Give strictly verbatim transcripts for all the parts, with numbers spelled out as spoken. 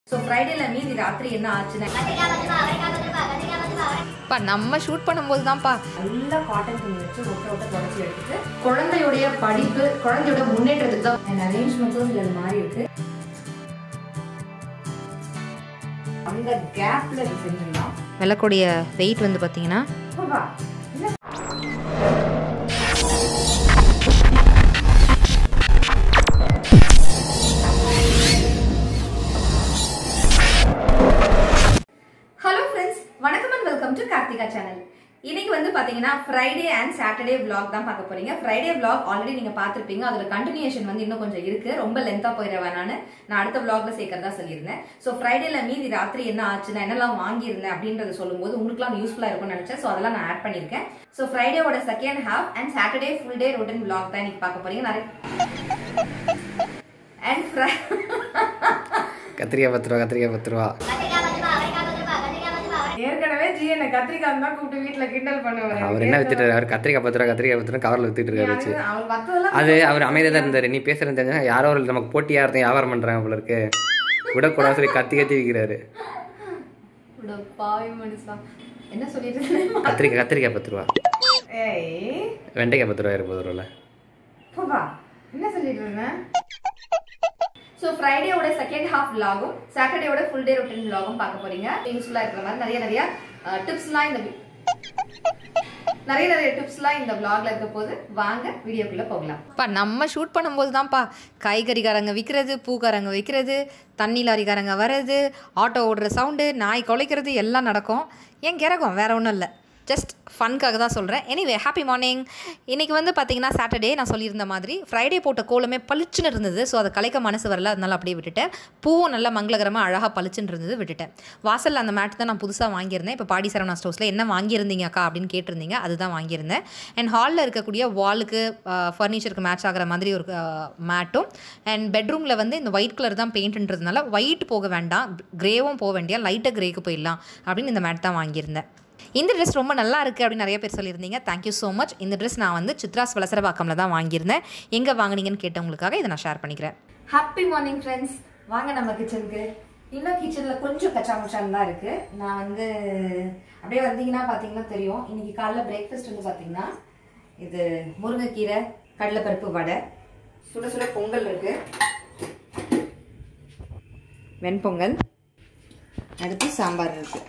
So Friday la meethi raatri enna aachuna kathikha vandruva avarika vandruva kathikha vandruva pa நம்ம shoot பண்ணும்போது தான்ப்பா நல்ல cotton துணி வச்சு ஒட்ட ஒட்ட தொடச்சி எடுத்துட்டு குழந்தையோட படிப்பு குழந்தையோட முன்னேற்றத்துக்கு தான் அந்த அரேஞ்ச்மென்ட்டும் இதுல மாறி இருக்கு. அந்த கேப்ல செஞ்சிடலாம். விளக்கோடைய வெயிட் வந்து பாத்தீங்கன்னா வா வணக்கம் and welcome to Karthikha Channel. இன்னைக்கு வந்து பாத்தீங்கன்னா Friday and Saturday vlog தான் பார்க்க போறீங்க. Friday vlog ஆல்ரெடி நீங்க பாத்திருப்பீங்க. அதோட கண்டினியூஷன் வந்து இன்னும் கொஞ்சம் இருக்கு. ரொம்ப லெந்தா போயிரவேனானு நான் அடுத்த vlogல சேர்க்கறதா சொல்லியிருந்தேன். சோ ஃப்ரைடேல மீதி ராத்திரி என்ன ஆச்சுன்னா என்னெல்லாம் வாங்கி இருந்தேன் அப்படிங்கறத சொல்லும்போது உங்களுக்குலாம் யூஸ்ஃபுல்லா இருக்கும்னு நினைச்சேன். சோ அதெல்லாம் நான் ஆட் பண்ணிருக்கேன். சோ ஃப்ரைடேவோட second half and Saturday full day routine vlog தான் இன்னைக்கு பார்க்க போறீங்க. நிறைய and கத்திரிக்காய் பத்து ரூபா கத்திரிக்காய் பத்து ரூபா ஏற்கனவே ஜி என்ன கத்திரிக்காய் தான் கூப்பிட்டு வீட்டுல கிண்டல் பண்ணுவாரு. அவர் என்ன வித்துட்டு அவர் கத்திரிக்காய் பத்து ரூபா கத்திரிக்காய் பத்து ரூபா கவர்ல வித்துட்டு இருக்காரு வச்சு அது அவர் அமைதியா தான் இருந்தாரு. நீ பேசுறது தெரிஞ்சா யாரோ ஒரு நமக்கு போட்டியா இருந்தேன் வியாபாரம் பண்றாங்க போல இருக்கு விடக்கூடாது சொல்லி கத்தி கத்தி விற்கிறாரு. என்ன சொல்லிட்டு கத்திரிக்காய் கத்திரிக்காய் பத்து ரூபா வெண்டைக்காய் பத்து ரூபா இருபது ரூபால என்ன சொல்லிட்டு இருந்தேன். So Friday ஓட செகண்ட் ஹாஃப் vlogum Saturday ஓட full day routine vlogum பார்க்க போறீங்க. யூஸ்ஃபுல்லா இருக்கிற மாதிரி நிறைய நிறைய டிப்ஸ்லாம் இந்த நிறைய நிறைய டிப்ஸ்லாம் இந்த vlogல இருக்க போது வாங்க வீடியோக்குள்ள போகலாம். பா நம்ம ஷூட் பண்ணும்போது தான்ப்பா காய்கறிக்காரங்க விற்கிறது பூக்காரங்க விற்கிறது தண்ணி லாரிக்காரங்க வர்றது ஆட்டோ ஓடுற சவுண்டு நாய் குலைக்கிறது எல்லாம் நடக்கும். ஏன் கிறகம் வேற ஒன்றும் இல்லை, ஜஸ்ட் ஃபன்காக தான் சொல்கிறேன். Anyway happy morning. இன்றைக்கி வந்து பார்த்திங்கன்னா சாட்டர்டே நான் சொல்லியிருந்த மாதிரி ஃப்ரைடே போட்ட கோலமே பளிச்சுன்னு இருந்தது. ஸோ அதை கலைக்க மனசு வரல, அதனால அப்படியே விட்டுட்டேன். பூவும் நல்லா மங்களகரமாக அழகாக பளிச்சுன்னு இருந்தது, விட்டுட்டேன். வாசலில் அந்த மேட் தான் நான் புதுசாக வாங்கியிருந்தேன். இப்போ பாடி சரவணா ஸ்டோர்ஸில் என்ன வாங்கியிருந்தீங்க அக்கா அப்படின்னு கேட்டிருந்தீங்க, அதுதான் வாங்கியிருந்தேன். அண்ட் ஹாலில் இருக்கக்கூடிய வாலுக்கு ஃபர்னிச்சருக்கு மேட்ச் ஆகிற மாதிரி ஒரு மேட்டும் அண்ட் பெட்ரூமில் வந்து இந்த ஒயிட் கலர் தான் பெயிண்ட்ன்றதுனால ஒயிட் போக வேண்டாம், க்ரேவும் போக வேண்டியா, லைட்டாக க்ரேக்கு போயிடலாம் அப்படின்னு இந்த மேட் தான் வாங்கியிருந்தேன். இந்த ட்ரெஸ் ரொம்ப நல்லா இருக்குது அப்படின்னு நிறைய பேர் சொல்லியிருந்தீங்க. Thank you so much. இந்த ட்ரெஸ் நான் வந்து சித்ராஸ் வலசரபாக்கம்ல தான் வாங்கியிருந்தேன். எங்கே வாங்கினீங்கன்னு கேட்டவங்களுக்காக இதை நான் ஷேர் பண்ணிக்கிறேன். Happy morning friends. வாங்க நம்ம கிச்சனுக்கு. இன்னும் கிச்சனில் கொஞ்சம் கச்சா முச்சான் தான் இருக்குது. நான் வந்து அப்படியே வந்தீங்கன்னா பார்த்தீங்கன்னா தெரியும். இன்றைக்கி காலைல பிரேக்ஃபாஸ்ட் வந்து பார்த்தீங்கன்னா இது முருங்கைக்கீரை கடலைப்பருப்பு வடை, சுட சுட பொங்கல் இருக்குது, வெண்பொங்கல், அடுத்து சாம்பார் இருக்குது.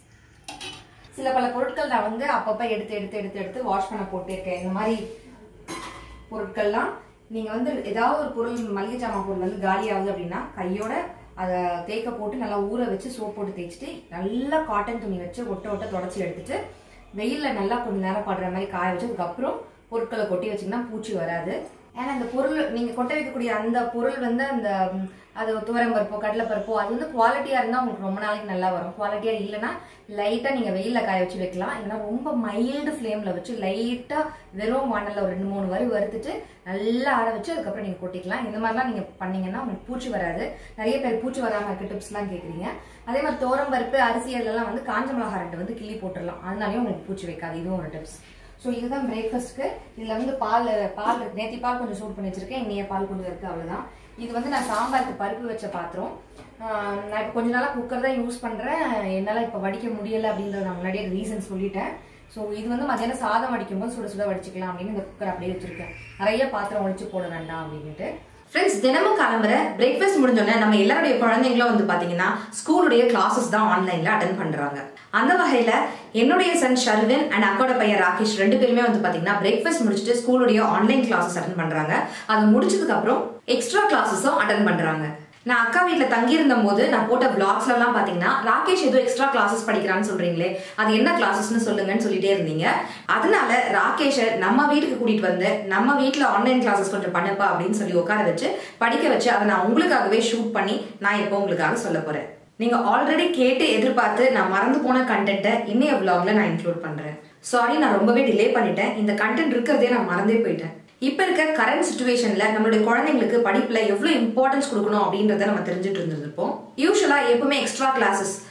சில பல பொருட்கள் நான் வந்து அப்பப்போ எடுத்து எடுத்து எடுத்து எடுத்து வாஷ் பண்ண போட்டிருக்கேன். இந்த மாதிரி பொருட்கள்லாம் நீங்கள் வந்து ஏதாவது ஒரு பொருள் மளிகை ஜாமான் பொருள் வந்து காலி ஆகுது அப்படின்னா கையோட அதை தேய்க்க போட்டு நல்லா ஊற வச்சு சோப் போட்டு தேய்ச்சிட்டு நல்லா காட்டன் துணி வச்சு ஒட்ட ஒட்ட தொடச்சி எடுத்துட்டு வெயிலில் நல்லா கொஞ்சம் நேரம் படுற மாதிரி காய வச்சு அதுக்கப்புறம் பொருட்களை கொட்டி வச்சிங்கன்னா பூச்சி வராது. ஏன்னா அந்த பொருள் நீங்கள் கொட்ட வைக்கக்கூடிய அந்த பொருள் வந்து அந்த அது துவரம்பருப்போ கடலைப்பருப்போ அது வந்து குவாலிட்டியாக இருந்தால் உங்களுக்கு ரொம்ப நாளைக்கு நல்லா வரும். குவாலிட்டியாக இல்லைன்னா லைட்டாக நீங்கள் வெயிலில் காய வச்சு வைக்கலாம். இல்லைன்னா ரொம்ப மைல்டு ஃப்ளேமில் வச்சு லைட்டாக வெறும் வானலில் ஒரு ரெண்டு மூணு வரி வறுத்துட்டு நல்லா ஆற வச்சு அதுக்கப்புறம் நீங்கள் கொட்டிக்கலாம். இந்த மாதிரிலாம் நீங்கள் பண்ணீங்கன்னா உங்களுக்கு பூச்சி வராது. நிறைய பேர் பூச்சி வராமல் இருக்க டிப்ஸ்லாம் கேட்குறீங்க. அதே மாதிரி துவரம்பருப்பு அரிசி எல்லாம் வந்து காஞ்ச மிளகா ரெண்டு வந்து கிள்ளி போட்டுடலாம், அதனாலேயும் உங்களுக்கு பூச்சி வைக்காது. இதுவும் ஒரு டிப்ஸ். ஸோ இதுதான் பிரேக்ஃபாஸ்ட்டுக்கு. இதில் வந்து பால் பால் நேற்று பால் கொஞ்சம் சூட் பண்ணி வச்சிருக்கேன், இன்னைய பால் கொஞ்சம் இருக்குது, அவ்வளோதான். இது வந்து நான் சாம்பாருக்கு பருப்பு வச்ச பாத்திரம். நான் இப்போ கொஞ்ச நாளாக குக்கர் தான் யூஸ் பண்ணுறேன். என்னால் இப்போ வடிக்க முடியலை அப்படின்றத நான் முன்னாடியே ரீசன் சொல்லிட்டேன். ஸோ இது வந்து மத்தியானம் சாதம் வடிக்கும் போது சுட சுட வடிச்சிக்கலாம் அப்படின்னு இந்த குக்கர் அப்படியே வச்சிருக்கேன். நிறைய பாத்திரம் ஒழிச்சு போட வேண்டாம் அப்படின்ட்டு. ஃப்ரெண்ட்ஸ், தினமும் காலம்பர பிரேக்ஃபாஸ்ட் முடிஞ்சோடனே நம்ம எல்லாருடைய குழந்தைங்களும் வந்து பார்த்தீங்கன்னா ஸ்கூலுடைய கிளாஸஸ் தான் ஆன்லைனில் அட்டன் பண்ணுறாங்க. அந்த வகையில் என்னுடைய சன் ஷர்வின் அண்ட் அக்கோட பையன் ராகேஷ் ரெண்டு பேருமே வந்து பார்த்தீங்கன்னா பிரேக்ஃபாஸ்ட் முடிச்சுட்டு ஸ்கூலுடைய ஆன்லைன் கிளாஸஸ் அட்டன் பண்ணுறாங்க. அது முடிச்சதுக்கு அப்புறம் எக்ஸ்ட்ரா கிளாஸஸும் அட்டன் பண்ணுறாங்க. நான் அக்கா வீட்டில் தங்கியிருந்த போது நான் போட்ட பிளாக்ஸ்லாம் பார்த்தீங்கன்னா ராகேஷ் ஏதோ எக்ஸ்ட்ரா கிளாஸஸ் படிக்கிறான்னு சொல்றீங்களே, அது என்ன கிளாஸஸ்ன்னு சொல்லுங்கன்னு சொல்லிட்டே இருந்தீங்க. அதனால ராகேஷை நம்ம வீட்டுக்கு கூட்டிட்டு வந்து நம்ம வீட்டில் ஆன்லைன் கிளாஸஸ் கொஞ்சம் பண்ணப்பா அப்படின்னு சொல்லி உட்கார வச்சு படிக்க வச்சு அதை நான் உங்களுக்காகவே ஷூட் பண்ணி நான் இப்போ உங்களுக்காக சொல்ல போறேன். நீங்க ஆல்ரெடி கேட்டு எதிர்பார்த்து நான் மறந்து போன கண்டென்ட்டை இன்னைய vlogல நான் இன்க்ளூட் பண்றேன். சாரி, நான் ரொம்பவே டிலே பண்ணிட்டேன். இந்த கண்டென்ட் இருக்கிறதே நான் மறந்தே போயிட்டேன். இப்போ இருக்க கரண்ட் சிச்சுவேஷன்ல நம்மளுடைய குழந்தைங்களுக்கு படிப்புல எவ்வளவு இம்பார்ட்டன்ஸ் கொடுக்கணும் அப்படின்றத நம்ம தெரிஞ்சுட்டு இருந்திருப்போம். யூஸ்வலா எப்பவுமே எக்ஸ்ட்ரா கிளாஸஸ்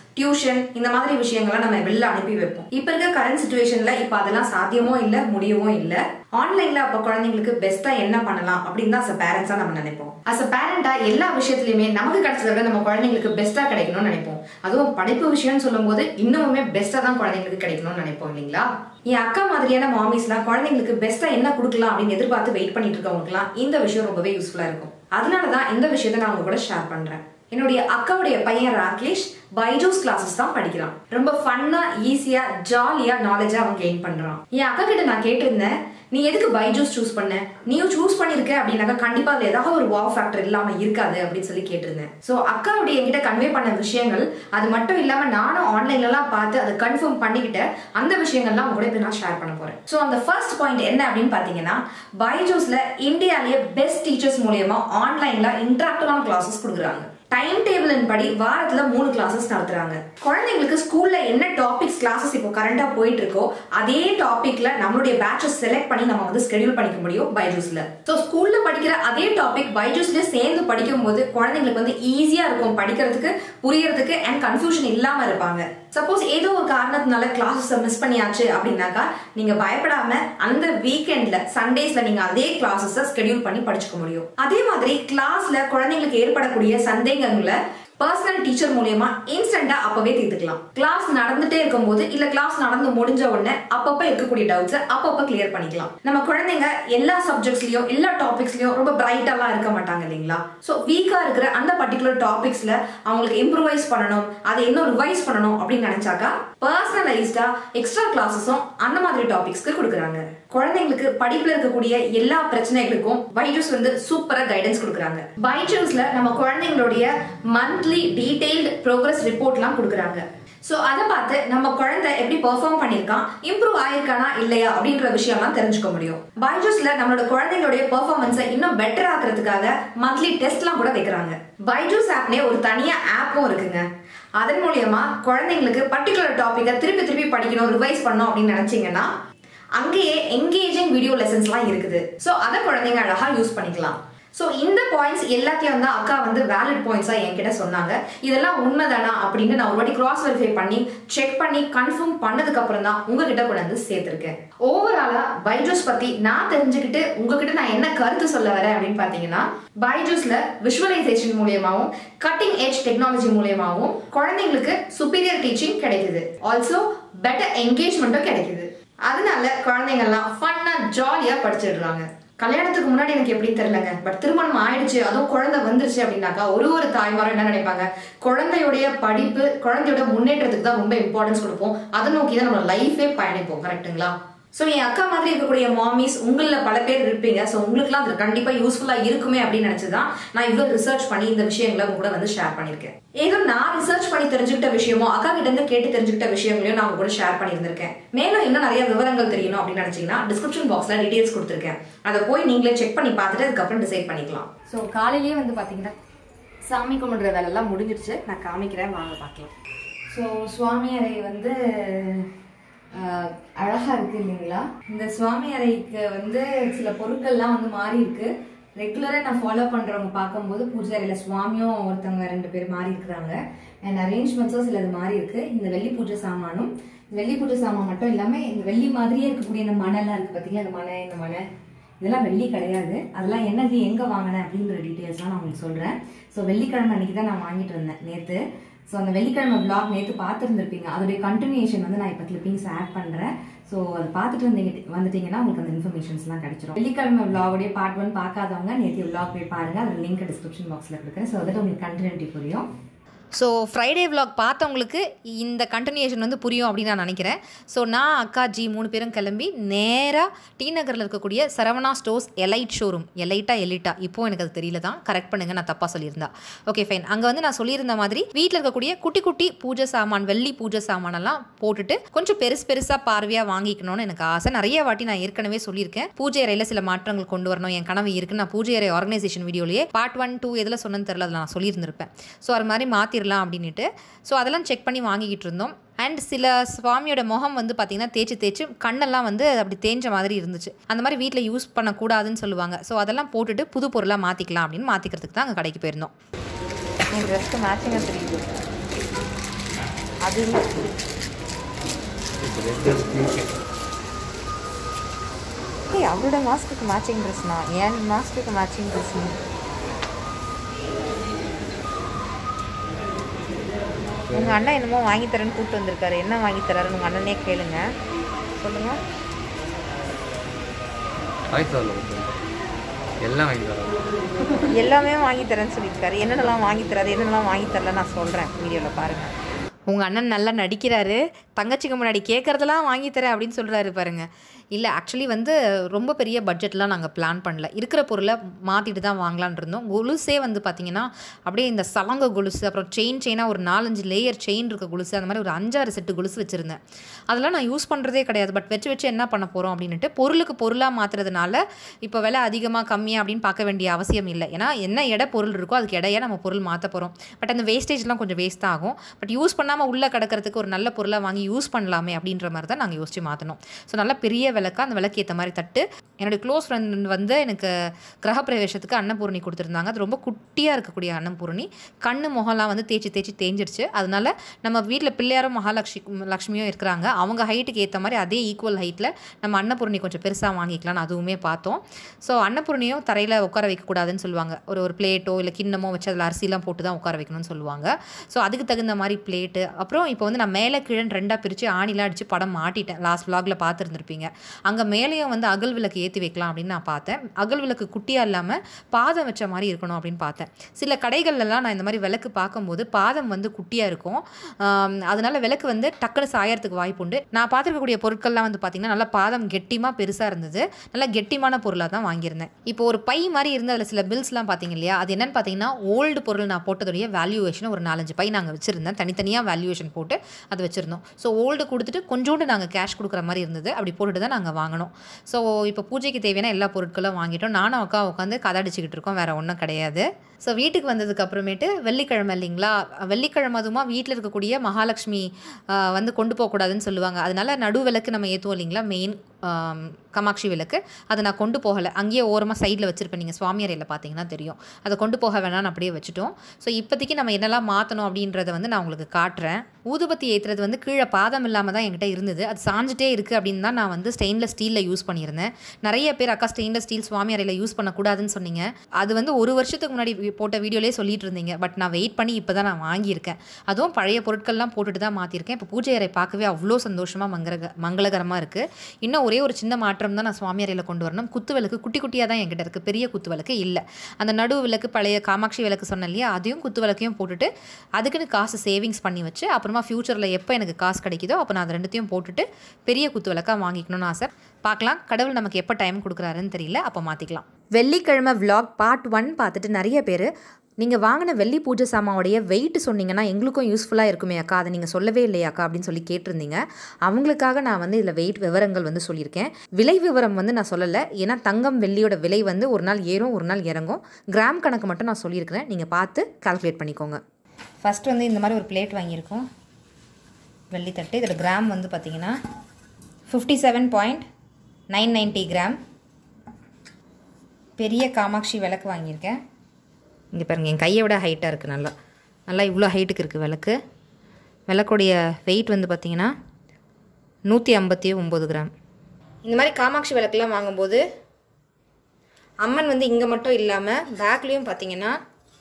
டியூஷன் இந்த மாதிரி விஷயங்களை நம்ம வெளில அனுப்பி வைப்போம். இப்ப இருக்க கரண்ட் சிச்சுவேஷன்ல இப்ப அதெல்லாம் சாத்தியமோ இல்ல, முடியவோ இல்ல. ஆன்லைன்ல அப்ப குழந்தைங்களுக்கு பெஸ்டா என்ன பண்ணலாம் அப்படின்னு தான் அஸ் அ பேரண்ட்ஸா நம்ம நினைப்போம். அஸ் அ பேரண்டா எல்லா விஷயத்திலயுமே நமக்கு கிடைச்சதை விட நம்ம குழந்தைங்களுக்கு பெஸ்டா கிடைக்கணும்னு நினைப்போம். அதுவும் படிப்பு விஷயம்னு சொல்லும் போது இன்னுமே பெஸ்டா தான் குழந்தைங்களுக்கு கிடைக்கணும்னு நினைப்போம் இல்லைங்களா? என் அக்கா மாதிரியான மாமிஸ்லாம் குழந்தைங்களுக்கு பெஸ்டா என்ன கொடுக்கலாம் அப்படின்னு எதிர்பார்த்து வெயிட் பண்ணிட்டு இருக்கவங்களுக்குலாம் இந்த விஷயம் ரொம்பவே யூஸ்ஃபுல்லா இருக்கும். அதனாலதான் இந்த விஷயத்த நான் உங்க கூட ஷேர் பண்றேன். என்னுடைய அக்காவுடைய பையன் ராகேஷ் பைஜூஸ் கிளாஸஸ் தான் படிக்கிறான். ரொம்ப ஃபன்னா, ஈஸியா, ஜாலியா நாலேஜா அவன் கெயின் பண்றான். என் அக்கா கிட்ட நான் கேட்டிருந்தேன், நீ எதுக்கு பைஜூஸ் சூஸ் பண்ண? நீயும் சூஸ் பண்ணிருக்க அப்படின்னாக்கா கண்டிப்பா அதுல ஏதாவது ஒரு வாவ் ஃபேக்டர் இல்லாம இருக்காது அப்படின்னு சொல்லி கேட்டிருந்தேன். சோ அக்காவுடைய என்கிட்ட கன்வே பண்ண விஷயங்கள் அது மட்டும் இல்லாம நானும் ஆன்லைன்ல எல்லாம் பார்த்து அதை கன்ஃபார்ம் பண்ணிக்கிட்ட அந்த விஷயங்கள்லாம் உங்க கூட இப்ப நான் ஷேர் பண்ண போறேன். சோ அந்த ஃபர்ஸ்ட் பாயிண்ட் என்ன அப்படின்னு பாத்தீங்கன்னா, பைஜூஸ்ல இந்தியாலேயே பெஸ்ட் டீச்சர்ஸ் மூலமா ஆன்லைன்ல இன்டராக்டிவான கிளாஸஸ் கொடுக்குறாங்க. டைம் டேபிள் படி வாரத்துல மூணு கிளாஸஸ் நடத்துறாங்க. குழந்தைங்களுக்கு ஸ்கூல்ல என்ன டாபிக்ஸ் கிளாஸஸ் இப்போ கரண்டா போயிட்டு இருக்கோ அதே டாபிக்ல நம்மளுடைய பேட்சஸ் செலக்ட் பண்ணி நம்ம வந்து ஸ்கெடியூல் பண்ணிக்க முடியும் பைஜூஸ்ல. சோ ஸ்கூல்ல படிக்கிற அதே டாபிக் பைஜூஸ்ல சேர்ந்து படிக்கும் போது குழந்தைங்களுக்கு வந்து ஈஸியா இருக்கும் படிக்கிறதுக்கு, புரியறதுக்கு அண்ட் கன்ஃபியூஷன் இல்லாம இருப்பாங்க. சப்போஸ் ஏதோ ஒரு காரணத்தினால கிளாஸஸ் மிஸ் பண்ணியாச்சு அப்படின்னாக்கா நீங்க பயப்படாம அந்த வீக்கெண்ட்ல சண்டேஸ்ல நீங்க அதே கிளாஸஸ் ஸ்கெடியூல் பண்ணி படிச்சுக்க முடியும். அதே மாதிரி கிளாஸ்ல குழந்தைங்களுக்கு ஏற்படக்கூடிய சந்தேகங்களை பர்சனல் டீச்சர் மூலமா இன்ஸ்டன்டா அப்பவே தீர்த்துக்கலாம். கிளாஸ் நடந்துட்டே இருக்கும் போது இல்ல கிளாஸ் நடந்து முடிஞ்ச உடனே அப்பப்ப இருக்கக்கூடிய டவுட்ஸ் அப்பப்ப கிளியர் பண்ணிக்கலாம். நம்ம குழந்தைங்க எல்லா சப்ஜெக்ட்ஸ்லயும் எல்லா டாபிக்ஸ்லயும் ரொம்ப பிரைட்டாலாம் இருக்க மாட்டாங்க இல்லைங்களா? சோ வீக்கா இருக்கிற அந்த பர்டிகுலர் டாபிக்ஸ்ல அவங்களுக்கு இம்ப்ரூவைஸ் பண்ணணும், அதை இன்னும் ரிவைஸ் பண்ணணும் அப்படின்னு நினைச்சாக்கா பர்சனலைஸ்டா எக்ஸ்ட்ரா கிளாஸஸும் அந்த மாதிரி டாபிக்ஸ்க்கு கொடுக்குறாங்க. குழந்தைங்களுக்கு படிப்புல இருக்கக்கூடிய எல்லா பிரச்சனைகளுக்கும் பைஜூஸ் வந்து சூப்பரா கைடன்ஸ் கொடுக்குறாங்க. பைஜூஸ்ல நம்ம குழந்தைங்களுடைய மந்த்லி டீடைல்டு ப்ரோக்ரஸ் ரிப்போர்ட்லாம் கொடுக்குறாங்க. சோ அதை பார்த்து நம்ம குழந்தை எப்படி பெர்ஃபார்ம் பண்ணிருக்கான், இம்ப்ரூவ் ஆயிருக்கானா இல்லையா அப்படின்ற விஷயம்லாம் தெரிஞ்சுக்க முடியும். பைஜூஸ்ல நம்மளோட குழந்தைங்களுடைய பெர்ஃபார்மன்ஸை இன்னும் பெட்டர் ஆக்குறதுக்காக மந்த்லி டெஸ்ட்லாம் கூட வைக்கிறாங்க. பைஜூஸ் ஆப்னே ஒரு தனியா ஆப்பும் இருக்குங்க. அதன் மூலியமா குழந்தைங்களுக்கு பர்டிகுலர் டாபிக்கை திருப்பி திருப்பி படிக்கணும், ரிவைஸ் பண்ணணும் அப்படின்னு நினைச்சீங்கன்னா அங்கேயே என்கேஜிங் வீடியோ லெசன்ஸ்லாம் இருக்குது. சோ அதை குழந்தைங்க அழகா யூஸ் பண்ணிக்கலாம். சோ இந்த பாயிண்ட்ஸ் எல்லாத்தையும் வந்து அக்கா வந்து வேலிட் பாயிண்ட்ஸா என்கிட்ட சொன்னாங்க. இதெல்லாம் உண்மைதானா அப்படின்னு நான் ஒரு வாட்டி கிராஸ் வெரிஃபை பண்ணி செக் பண்ணி கன்ஃபார்ம் பண்ணதுக்கு அப்புறம் தான் உங்ககிட்ட கொண்டு வந்து சேர்த்திருக்கேன். ஓவராலா பைஜூஸ் பத்தி நான் தெரிஞ்சுக்கிட்டு உங்ககிட்ட நான் என்ன கருத்து சொல்ல வரேன் அப்படின்னு பாத்தீங்கன்னா, பைஜூஸ்ல விஷுவலைசேஷன் மூலியமாவும் கட்டிங் எட்ஜ் டெக்னாலஜி மூலியமாவும் குழந்தைங்களுக்கு சுப்பீரியர் டீச்சிங் கிடைக்குது. ஆல்சோ பெட்டர் என்கேஜ்மெண்ட்டும் கிடைக்குது. அதனால குழந்தைங்க எல்லாம் ஃபன்னா ஜாலியா படிச்சிடுறாங்க. கல்யாணத்துக்கு முன்னாடி எனக்கு எப்படி தெரியலங்க, பட் திருமணம் ஆயிடுச்சு, அதுவும் குழந்தை வந்துருச்சு அப்படின்னாக்கா ஒரு ஒரு தாய்மாரும் என்ன நினைப்பாங்க, குழந்தையுடைய படிப்பு, குழந்தையோட முன்னேற்றத்துக்கு தான் ரொம்ப இம்பார்ட்டன்ஸ் கொடுப்போம். அதை நோக்கி தான் நம்ம லைஃபே பயணிப்போம். கரெக்டுங்களா? சோ என் அக்கா மாதிரி இருக்கக்கூடிய மாமிஸ் உங்கள பல பேர் இருப்பீங்க. சோ உங்களுக்குலாம் அது கண்டிப்பா யூஸ்ஃபுல்லா இருக்குமே அப்படின்னு நினைச்சுதான் நான் இவ்வளவு ரிசர்ச் பண்ணி இந்த விஷயங்களை உங்க கூட வந்து ஷேர் பண்ணிருக்கேன். ஏதோ நான் ரிசர்ச் பண்ணி தெரிஞ்சுக்கிட்ட விஷயமோ அக்கா கிட்ட இருந்து கேட்டு தெரிஞ்சுக்கிட்ட விஷயங்களையும் நான் உங்க கூட ஷேர் பண்ணியிருந்திருக்கேன். மேலும் இன்னும் நிறைய விவரங்கள் தெரியணும் அப்படின்னு நினைச்சீங்கன்னா டிஸ்கிரிப்ஷன் பாக்ஸ்ல டீடைல்ஸ் கொடுத்துருக்கேன். அதை போய் நீங்களே செக் பண்ணி பார்த்துட்டு அதுக்கப்புறம் டிசைட் பண்ணிக்கலாம். ஸோ காலையிலேயே வந்து பாத்தீங்கன்னா சாமி கும்பிடுற வேலை எல்லாம் முடிஞ்சிருச்சு. நான் காமிக்கிறேன், வாங்க பார்க்கலாம். ஸோ சுவாமி அறை வந்து அழகா இருக்கு இல்லைங்களா? இந்த சுவாமி அறைக்கு வந்து சில பொருட்கள்லாம் வந்து மாறி இருக்கு. ரெகுலரா நான் ஃபாலோ பண்றவங்க பார்க்கும்போது பூஜை அறையில சுவாமியும் ஒருத்தவங்க ரெண்டு பேர் மாறி இருக்கிறாங்க. அண்ட் அரேஞ்ச்மெண்ட்ஸும் சிலது மாறி இருக்கு. இந்த வெள்ளி பூஜை சாமானும், வெள்ளி பூஜை சாமான் மட்டும் இல்லாம இந்த வெள்ளி மாதிரியே இருக்கக்கூடிய இந்த மணெல்லாம் இருக்கு பாத்தீங்களா? இந்த மனை, இந்த மனை இதெல்லாம் வெள்ளி கிடையாது. அதெல்லாம் என்னது, எங்க வாங்கினேன் அப்படிங்கிற டீட்டெயில்ஸ்லாம் நான் உங்களுக்கு சொல்றேன். ஸோ வெள்ளிக்கிழமை அன்னைக்கு தான் நான் வாங்கிட்டு வந்தேன் நேற்று. ஸோ அந்த வெள்ளிக்கிழமை விளாக் நேற்று பார்த்துருந்துருப்பீங்க. அதோடைய கண்டினியூஷன் வந்து நான் இப்போ கிளிப்பிங்ஸ் ஆட் பண்ணுறேன். ஸோ அதை பார்த்துட்டு வந்தீங்க வந்துட்டீங்கன்னா உங்களுக்கு அந்த இன்ஃபர்மேஷன்ஸ்லாம் கிடைச்சிடும். வெள்ளிக்கிழமை விளாகுடைய பார்ட் ஒன் பார்க்காதவங்க நேற்று விளாக் போய் பாருங்கள். அது லிங்க் டிஸ்கிரிப்ஷன் பாக்ஸில் கொடுக்குறேன். ஸோ அதோட உங்களுக்கு கண்டினியூட்டி புரியும். ஸோ ஃப்ரைடே விளாக் பார்த்தவங்களுக்கு இந்த கண்டினியூஷன் வந்து புரியும் அப்படின்னு நான் நினைக்கிறேன். ஸோ நான் அக்கா ஜி மூணு பேரும் கிளம்பி நேராக டி நகரில் இருக்கக்கூடிய சரவணா ஸ்டோர்ஸ் எலைட் ஷோரூம், எலைட்டா எலிட்டா இப்போது எனக்கு அது தெரியல தான், கரெக்ட் பண்ணுங்கள் நான் தப்பாக சொல்லியிருந்தா. Okay fine. அங்கே வந்து நான் சொல்லியிருந்த மாதிரி வீட்டில் இருக்கக்கூடிய குட்டி குட்டி பூஜை சாமான், வெள்ளி பூஜை சாமானெல்லாம் போட்டுட்டு கொஞ்சம் பெருசு பெருசாக பார்வையாக வாங்கிக்கணும்னு எனக்கு ஆசை. நிறைய வாட்டி நான் ஏற்கனவே சொல்லியிருக்கேன், பூஜை அறையில் சில மாற்றங்கள் கொண்டு வரணும், என் கனவு இருக்குன்னு நான் பூஜை அறை ஆர்கனைசேஷன் வீடியோலேயே பார்ட் ஒன் டூ எதில் சொன்னேன்னு தெரியல, அதில் நான் சொல்லியிருந்திருப்பேன். ஸோ அது மாதிரி மாற்றி அப்படின்ட்டு ஸோ அதெல்லாம் செக் பண்ணி வாங்கிக்கிட்டு இருந்தோம். அண்ட் சில சுவாமியோட முகம் வந்து பார்த்தீங்கன்னா தேய்ச்சி தேய்ச்சி கண்ணெல்லாம் வந்து அப்படி தேஞ்ச மாதிரி இருந்துச்சு. அந்த மாதிரி வீட்டில் யூஸ் பண்ணக்கூடாதுன்னு சொல்லுவாங்க. ஸோ அதெல்லாம் போட்டுட்டு புது பொருளாக மாற்றிக்கலாம் அப்படின்னு மாற்றிக்கிறதுக்கு தான் அங்கே கடைக்கு போயிருந்தோம். என் ட்ரெஸ்க்கு மேட்சிங்காக தெரியுது. அது அவரோட மாஸ்க்கு மேட்சிங் ட்ரெஸ்னா என் மாஸ்க்கு மேட்சிங் ட்ரெஸ். உங்கள் அண்ணன் என்னமோ வாங்கி தரேன்னு கூப்பிட்டு வந்திருக்காரு. என்ன வாங்கி தராருன்னு உங்கள் அண்ணனே கேளுங்க. சொல்லுங்க. எல்லாம் வாங்கி தரேன் எல்லாமே வாங்கி தரேன்னு சொல்லியிருக்காரு. என்னென்னலாம் வாங்கி தராரு என்னென்னலாம் வாங்கி தரல நான் சொல்கிறேன் வீடியோவில் பாருங்கள். உங்கள் அண்ணன் நல்லா நடிக்கிறாரு. தங்கச்சிக்கு முன்னாடி கேட்குறதெல்லாம் வாங்கி தரேன் அப்படின்னு சொல்கிறாரு பாருங்கள். இல்லை ஆக்சுவலி வந்து ரொம்ப பெரிய பட்ஜெட்லாம் நாங்கள் பிளான் பண்ணல. இருக்கிற பொருளை மாற்றிட்டு தான் வாங்கலான் இருந்தோம். கொலுசே வந்து பார்த்திங்கன்னா அப்படியே இந்த சலங்க கொலுசு, அப்புறம் செயின் செயினாக ஒரு நாலஞ்சு லேயர் செயின் இருக்க கொலுசு, அந்த மாதிரி ஒரு அஞ்சாறு செட்டு கொலுசு வச்சுருந்தேன். அதெல்லாம் நான் யூஸ் பண்ணுறதே கிடையாது. பட் வச்சு வச்சு என்ன பண்ண போகிறோம் அப்படின்ட்டு பொருளுக்கு பொருளாக மாற்றுறதுனால இப்போ விலை அதிகமாக கம்மியாக அப்படின்னு பார்க்க வேண்டிய அவசியம் இல்லை. ஏன்னா என்ன எடை பொருள் இருக்கோ அதுக்கு இடையே நம்ம பொருள் மாற்ற போகிறோம். பட் அந்த வேஸ்டேஜ்லாம் கொஞ்சம் வேஸ்ட் ஆகும். பட் யூஸ் பண்ணாமல் உள்ளே கிடக்கிறதுக்கு ஒரு நல்ல பொருளாக வாங்கி யூஸ் பண்ணலாமே அப்படின்ற மாதிரி தான் நாங்கள் யோசிச்சு மாற்றினோம். ஸோ நல்ல பெரிய விளக்கா அந்த விளக்கு ஏற்ற மாதிரி தட்டு. என்னுடைய க்ளோஸ் ஃப்ரெண்ட் வந்து எனக்கு கிரகப்பிரவேசத்துக்கு அன்னபூரணி கொடுத்துருந்தாங்க. அது ரொம்ப குட்டியாக இருக்கக்கூடிய அன்னபூரணி. கண்ணு முகம்லாம் வந்து தேய்ச்சி தேய்ச்சி தேஞ்சிடுச்சு. அதனால நம்ம வீட்டில் பிள்ளையாரும் மகாலட்சுமி லக்ஷ்மியும் இருக்கிறாங்க. அவங்க ஹைட்டுக்கு ஏற்ற மாதிரி அதே ஈக்குவல் ஹைட்டில் நம்ம அன்னபூரணி கொஞ்சம் பெருசாக வாங்கிக்கலாம்னு அதுவுமே பார்த்தோம். ஸோ அன்னபூரணியும் தரையில் உட்கார வைக்கக்கூடாதுன்னு சொல்லுவாங்க. ஒரு ஒரு பிளேட்டோ இல்லை கிண்ணமோ வச்சு அதில் அரிசிலாம் போட்டு தான் உட்கார வைக்கணும்னு சொல்லுவாங்க. ஸோ அதுக்கு தகுந்த மாதிரி பிளேட்டு. அப்புறம் இப்போ வந்து நான் மேலே கீழே ரெண்டாக பிரித்து ஆணிலாம் அடித்து படம் மாட்டிட்டேன். லாஸ்ட் விலாகில் பார்த்துருந்துருப்பீங்க. அங்கே மேலேயும் வந்து அகல் விளக்கு ஏற்றி வைக்கலாம் அப்படின்னு நான் பார்த்தேன். அகல் விளக்கு குட்டியாக இல்லாமல் பாதம் வச்ச மாதிரி இருக்கணும் அப்படின்னு பார்த்தேன். சில கடைகள்லாம் நான் இந்த மாதிரி விளக்கு பார்க்கும்போது பாதம் வந்து குட்டியாக இருக்கும். அதனால விளக்கு வந்து டக்குனு சாயறதுக்கு வாய்ப்பு உண்டு. நான் பார்த்துருக்கக்கூடிய பொருட்கள்லாம் வந்து பார்த்திங்கன்னா நல்லா பாதம் கெட்டிமாக பெருசாக இருந்தது. நல்லா கெட்டிமான பொருளாக தான் வாங்கியிருந்தேன். இப்போ ஒரு பை மாதிரி இருந்து அதில் சில பில்ஸ்லாம் பார்த்தீங்க இல்லையா, அது என்னென்னு பார்த்தீங்கன்னா ஓல்டு பொருள் நான் போட்டதுடைய வேல்யூவேஷன் ஒரு நாலஞ்சு பை நாங்கள் வச்சுருந்தேன். தனித்தனியாக வேல்யூவேஷன் போட்டு அதை வச்சுருந்தோம். ஸோ ஓல்டு கொடுத்துட்டு கொஞ்சோண்டு நாங்கள் கேஷ் கொடுக்குற மாதிரி இருந்தது. அப்படி போட்டுட்டு தான் நாங்கள் வாங்கினோம். ஸோ இப்போ பூஜைக்கு தேவையான எல்லா பொருட்களும் வாங்கிட்டோம். நானும் அக்கா உட்காந்து கதை அடிச்சுக்கிட்டு இருக்கோம். வேறு ஒன்றும் கிடையாது. ஸோ வீட்டுக்கு வந்ததுக்கு அப்புறமேட்டு வெள்ளிக்கிழமை இல்லைங்களா, வெள்ளிக்கிழமை அதுமா வீட்டில் இருக்கக்கூடிய மகாலட்சுமி வந்து கொண்டு போகக்கூடாதுன்னு சொல்லுவாங்க. அதனால நடு விளக்கு நம்ம ஏற்றுவோம் இல்லைங்களா, மெயின் காமாட்சி விளக்கு, அதை நான் கொண்டு போகலை. அங்கேயே ஓரமாக சைடில் வச்சுருப்பேன். நீங்கள் சுவாமி அறையில் பார்த்தீங்கன்னா தெரியும். அதை கொண்டு போக வேணான்னு அப்படியே வச்சுட்டோம். ஸோ இப்போதைக்கு நம்ம என்னெல்லாம் மாற்றணும் அப்படின்றத வந்து நான் உங்களுக்கு காட்டுறேன். ஊதுபத்தி ஏற்றுறது வந்து கீழே பாதம் இல்லாமல் தான் என்கிட்ட இருந்தது. அது சாஞ்சிட்டே இருக்குது அப்படின்னு தான் நான் வந்து ஸ்டெயின்லெஸ் ஸ்டீலில் யூஸ் பண்ணியிருந்தேன். நிறைய பேர் அக்கா ஸ்டெயின்லெஸ் ஸ்டீல் சுவாமி அறையில் யூஸ் பண்ணக்கூடாதுன்னு சொன்னீங்க. அது வந்து ஒரு வருஷத்துக்கு முன்னாடி போட்ட வீடியோலேயே சொல்லிட்டு இருந்தீங்க. பட் நான் வெயிட் பண்ணி இப்போ தான் நான் வாங்கியிருக்கேன். அதுவும் பழைய பொருட்கள்லாம் போட்டுட்டு தான் மாற்றிருக்கேன். இப்போ பூஜை அறை பார்க்கவே அவ்வளோ சந்தோஷமாக மங்கள மங்களகரமாக இருக்குது. இன்னும் ஒரே ஒரு சின்ன மாற்றம் தான் நான் சுவாமி அறையில் கொண்டு வரணும். குத்து விளக்கு குட்டி குட்டியாக தான் என்கிட்ட இருக்குது. பெரிய குத்து விளக்கு இல்லை. அந்த நடு விளக்கு பழைய காமாட்சி விளக்கு சொன்னேன் இல்லையா, அதையும் குத்து விளக்கையும் போட்டுட்டு அதுக்குன்னு காசு சேவிங்ஸ் பண்ணி வச்சு அப்புறமா ஃப்யூச்சரில் எப்போ எனக்கு காசு கிடைக்குதோ அப்போ நான் அதை ரெண்டுத்தையும் போட்டுட்டு பெரிய குத்து விளக்காக வாங்கிக்கணும்னு ஆசை. பார்க்கலாம், கடவுள் நமக்கு எப்போ டைம் கொடுக்குறாருன்னு தெரியல, அப்போ மாற்றிக்கலாம். வெள்ளிக்கிழமை விலாக் பார்ட் ஒன் பார்த்துட்டு நிறைய பேர் நீங்கள் வாங்கின வெள்ளி பூஜை சாமாவுடைய வெயிட் சொன்னீங்கன்னா எங்களுக்கும் யூஸ்ஃபுல்லாக இருக்குமே அக்கா, அதை நீங்கள் சொல்லவே இல்லையாக்கா அப்படின்னு சொல்லி கேட்டிருந்தீங்க. அவங்களுக்காக நான் வந்து இதில் வெயிட் விவரங்கள் வந்து சொல்லியிருக்கேன். விலை விவரம் வந்து நான் சொல்லலை. ஏன்னா தங்கம் வெள்ளியோட விலை வந்து ஒரு நாள் ஏறும் ஒரு நாள் இறங்கும். கிராம் கணக்கு மட்டும் நான் சொல்லியிருக்கிறேன். நீங்கள் பார்த்து கால்குலேட் பண்ணிக்கோங்க. ஃபஸ்ட் வந்து இந்த மாதிரி ஒரு பிளேட் வாங்கியிருக்கோம், வெள்ளி தட்டு. இதில் கிராம் வந்து பார்த்தீங்கன்னா fifty seven point nine ninety gram. பெரிய காமாட்சி விளக்கு வாங்கியிருக்கேன். இங்கே பாருங்கள், என் கையை விட ஹைட்டாக இருக்குது. நல்லா நல்லா இவ்வளோ ஹைட்டுக்கு இருக்குது விளக்கு. விளக்குடைய வெயிட் வந்து பார்த்திங்கன்னா நூற்றி ஐம்பத்தி ஒம்பது கிராம். இந்த மாதிரி காமாட்சி விளக்குலாம் வாங்கும்போது அம்மன் வந்து இங்கே மட்டும் இல்லாமல் பேக்லேயும் பார்த்திங்கன்னா